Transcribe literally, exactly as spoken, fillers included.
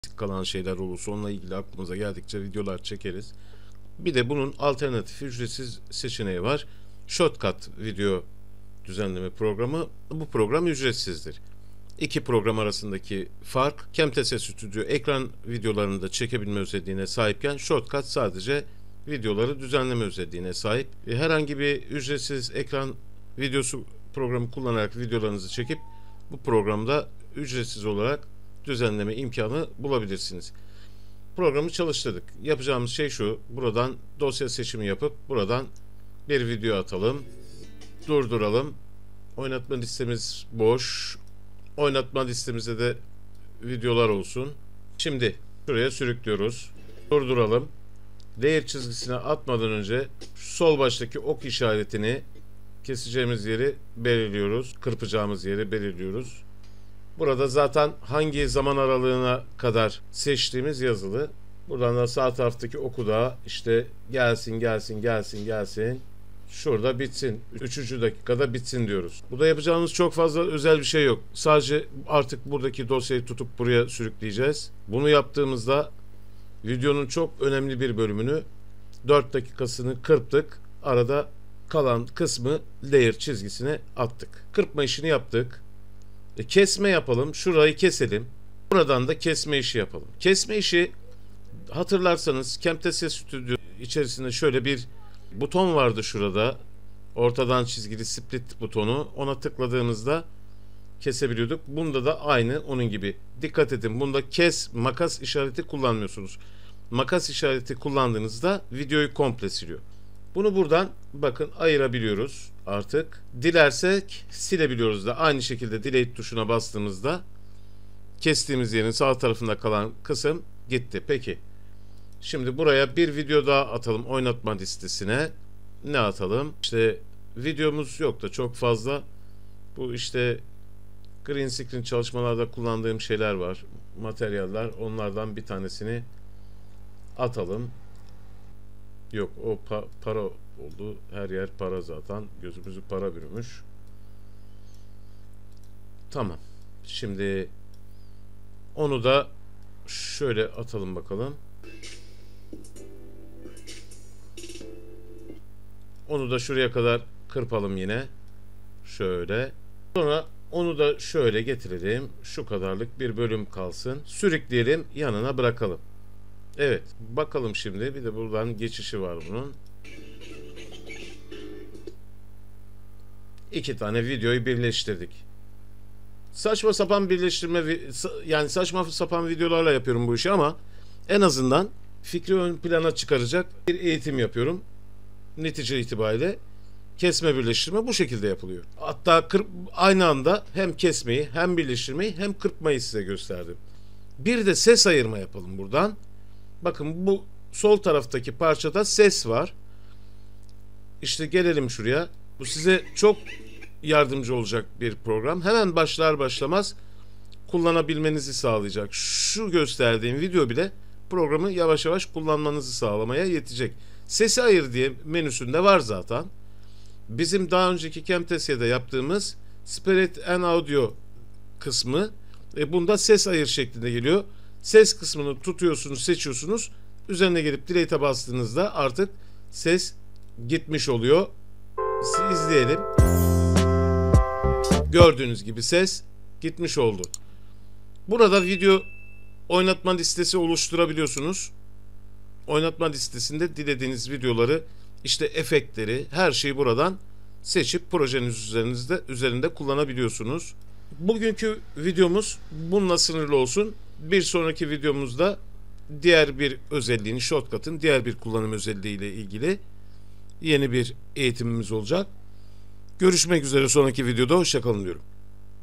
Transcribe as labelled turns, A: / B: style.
A: kalan şeyler olursa onunla ilgili aklımıza geldikçe videolar çekeriz. Bir de bunun alternatif ücretsiz seçeneği var. Shotcut video düzenleme programı. Bu program ücretsizdir. İki program arasındaki fark, Camtasia Studio ekran videolarını da çekebilme özelliğine sahipken Shotcut sadece videoları düzenleme özelliğine sahip. Herhangi bir ücretsiz ekran videosu programı kullanarak videolarınızı çekip bu programda ücretsiz olarak düzenleme imkanı bulabilirsiniz. Programı çalıştırdık. Yapacağımız şey şu: buradan dosya seçimi yapıp buradan bir video atalım, durduralım. Oynatma listemiz boş. Oynatma listemizde de videolar olsun. Şimdi şuraya sürüklüyoruz. Durduralım. Layer çizgisine atmadan önce sol baştaki ok işaretini, keseceğimiz yeri belirliyoruz. Kırpacağımız yeri belirliyoruz. Burada zaten hangi zaman aralığına kadar seçtiğimiz yazılı. Buradan da sağ taraftaki oku da işte gelsin gelsin gelsin gelsin. Şurada bitsin. Üçüncü dakikada bitsin diyoruz. Burada yapacağımız çok fazla özel bir şey yok. Sadece artık buradaki dosyayı tutup buraya sürükleyeceğiz. Bunu yaptığımızda videonun çok önemli bir bölümünü, dört dakikasını kırptık. Arada kalan kısmı layer çizgisine attık. Kırpma işini yaptık. E, kesme yapalım. Şurayı keselim. Buradan da kesme işi yapalım. Kesme işi, hatırlarsanız Camtasia Studio içerisinde şöyle bir buton vardı şurada. Ortadan çizgili split butonu. Ona tıkladığımızda kesebiliyorduk. Bunda da aynı onun gibi. Dikkat edin, bunda kes, makas işareti kullanmıyorsunuz. Makas işareti kullandığınızda videoyu komple siliyor. Bunu buradan bakın ayırabiliyoruz artık. Dilersek silebiliyoruz da. Aynı şekilde delete tuşuna bastığımızda kestiğimiz yerin sağ tarafında kalan kısım gitti. Peki. Şimdi buraya bir video daha atalım oynatma listesine. Ne atalım? İşte videomuz yok da çok fazla. Bu işte green screen çalışmalarda kullandığım şeyler var. Materyaller. Onlardan bir tanesini atalım. Yok, o pa para oldu. Her yer para zaten. Gözümüzü para bürümüş. Tamam. Şimdi onu da şöyle atalım bakalım. Onu da şuraya kadar kırpalım yine. Şöyle. Sonra onu da şöyle getirelim. Şu kadarlık bir bölüm kalsın. Sürükleyelim, yanına bırakalım. Evet. Bakalım şimdi. Bir de buradan geçişi var bunun. İki tane videoyu birleştirdik. Saçma sapan birleştirme, yani saçma sapan videolarla yapıyorum bu işi ama en azından fikri ön plana çıkaracak bir eğitim yapıyorum. Netice itibariyle kesme birleştirme bu şekilde yapılıyor. Hatta kırp, aynı anda hem kesmeyi hem birleştirmeyi hem kırpmayı size gösterdim. Bir de ses ayırma yapalım buradan. Bakın bu sol taraftaki parçada ses var. İşte gelelim şuraya. Bu size çok yardımcı olacak bir program. Hemen başlar başlamaz kullanabilmenizi sağlayacak. Şu gösterdiğim video bile programı yavaş yavaş kullanmanızı sağlamaya yetecek. Sesi ayır diye menüsünde var zaten. Bizim daha önceki Camtasia'da yaptığımız Spirit and Audio kısmı e, bunda ses ayır şeklinde geliyor. Ses kısmını tutuyorsunuz, seçiyorsunuz. Üzerine gelip delete'e bastığınızda artık ses gitmiş oluyor. Siz izleyelim. Gördüğünüz gibi ses gitmiş oldu. Burada video oynatma listesi oluşturabiliyorsunuz. Oynatma listesinde dilediğiniz videoları, işte efektleri, her şeyi buradan seçip projeniz üzerinizde üzerinde kullanabiliyorsunuz. Bugünkü videomuz bununla sınırlı olsun. Bir sonraki videomuzda diğer bir özelliğini, Shotcut'ın diğer bir kullanım özelliği ile ilgili yeni bir eğitimimiz olacak. Görüşmek üzere sonraki videoda. Hoşça kalın diyorum.